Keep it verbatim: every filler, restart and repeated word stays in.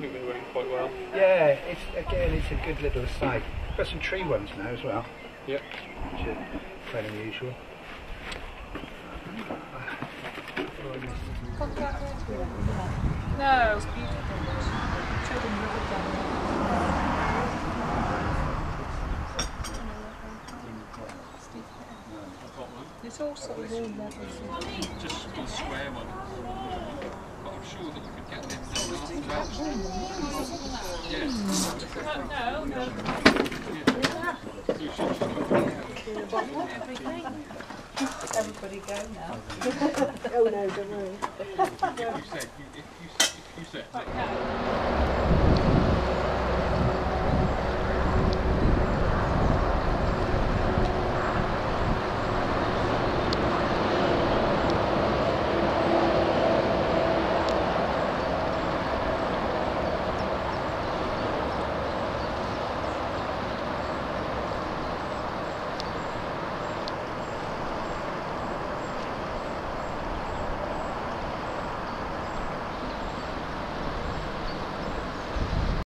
think they went quite well. Yeah, it's again, it's a good little site. Got some tree ones now as well. Yep. Which are quite unusual. No, it's beautiful. It's all sort of all levels. Just a square one. But I'm sure that you could get them done after Everything. Everybody go now. Oh no, don't worry. If you said, if you, if you said, Right, no.